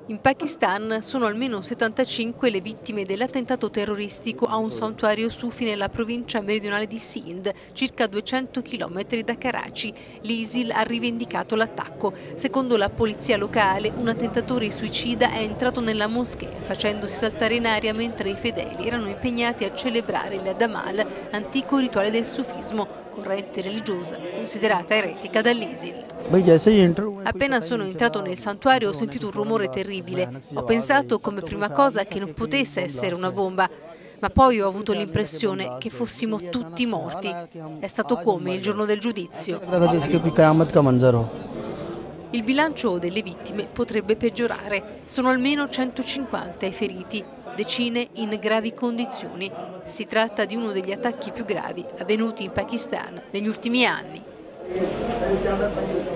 In Pakistan sono almeno 75 le vittime dell'attentato terroristico a un santuario sufi nella provincia meridionale di Sindh, circa 200 km da Karachi. L'ISIL ha rivendicato l'attacco. Secondo la polizia locale, un attentatore suicida è entrato nella moschea facendosi saltare in aria mentre i fedeli erano impegnati a celebrare il Damal, antico rituale del sufismo, corrente religiosa considerata eretica dall'ISIL. Appena sono entrato nel santuario ho sentito un rumore terribile. Ho pensato come prima cosa che non potesse essere una bomba, ma poi ho avuto l'impressione che fossimo tutti morti. È stato come il giorno del giudizio. Il bilancio delle vittime potrebbe peggiorare. Sono almeno 150 i feriti, decine in gravi condizioni. Si tratta di uno degli attacchi più gravi avvenuti in Pakistan negli ultimi anni.